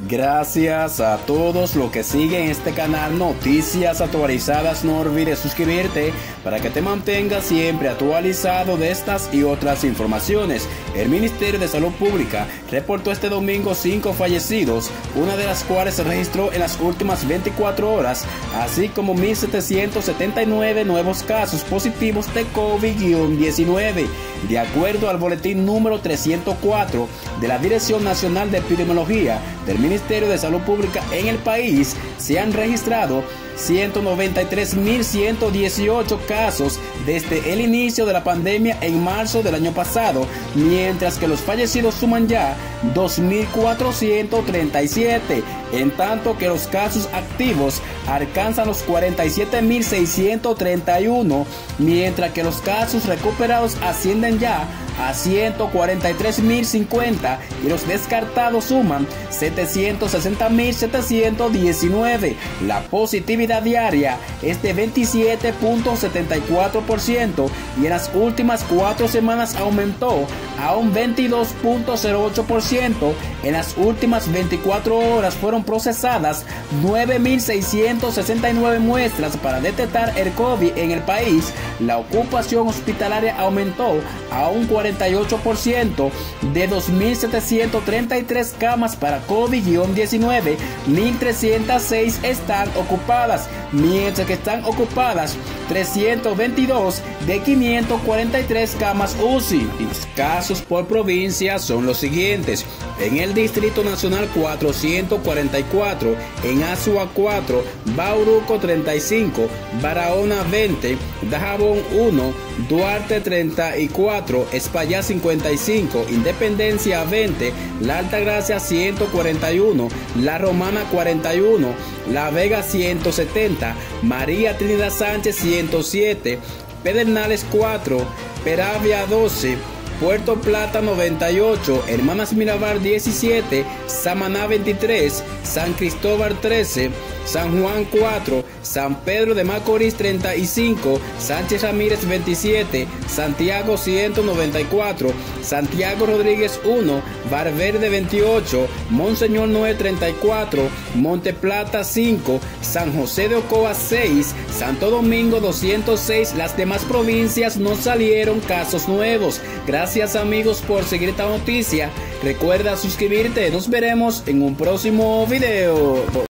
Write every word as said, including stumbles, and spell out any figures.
Gracias a todos los que siguen este canal Noticias Actualizadas. No olvides suscribirte para que te mantengas siempre actualizado de estas y otras informaciones. El Ministerio de Salud Pública reportó este domingo cinco fallecidos, una de las cuales se registró en las últimas veinticuatro horas, así como mil setecientos setenta y nueve nuevos casos positivos de COVID diecinueve. De acuerdo al boletín número trescientos cuatro de la Dirección Nacional de Epidemiología del Ministerio de Salud Pública, en el país se han registrado ciento noventa y tres mil ciento dieciocho casos desde el inicio de la pandemia en marzo del año pasado, mientras que los fallecidos suman ya dos mil cuatrocientos treinta y siete, en tanto que los casos activos alcanzan los cuarenta y siete mil seiscientos treinta y uno, mientras que los casos recuperados ascienden ya a ciento cuarenta y tres mil cincuenta y los descartados suman setecientos sesenta mil setecientos diecinueve. La positividad diaria es de veintisiete punto setenta y cuatro por ciento y en las últimas cuatro semanas aumentó a un veintidós punto cero ocho por ciento. En las últimas veinticuatro horas fueron procesadas nueve mil seiscientos sesenta y nueve muestras para detectar el COVID en el país. La ocupación hospitalaria aumentó a un cuarenta y ocho por ciento. De dos mil setecientos treinta y tres camas para COVID diecinueve, mil trescientos seis están ocupadas, mientras que están ocupadas trescientos veintidós de quinientos cuarenta y tres camas U C I. Los casos por provincia son los siguientes: en el Distrito Nacional cuatrocientos cuarenta y cuatro, en Azua cuatro, Bauruco treinta y cinco, Barahona veinte, Dajabón uno, Duarte treinta y cuatro, Espaillat cincuenta y cinco, Independencia veinte, La Altagracia ciento cuarenta y uno, La Romana cuarenta y uno, La Vega ciento setenta, María Trinidad Sánchez ciento siete, Pedernales cuatro, Peravia doce, Puerto Plata noventa y ocho, Hermanas Mirabal diecisiete, Samaná veintitrés, San Cristóbal trece, San Juan cuatro, San Pedro de Macorís treinta y cinco, Sánchez Ramírez veintisiete, Santiago ciento noventa y cuatro, Santiago Rodríguez uno, Valverde veintiocho, Monseñor Noé treinta y cuatro, Monte Plata cinco, San José de Ocoa seis, Santo Domingo doscientos seis. Las demás provincias no salieron casos nuevos. Gracias amigos por seguir esta noticia. Recuerda suscribirte. Nos veremos en un próximo video.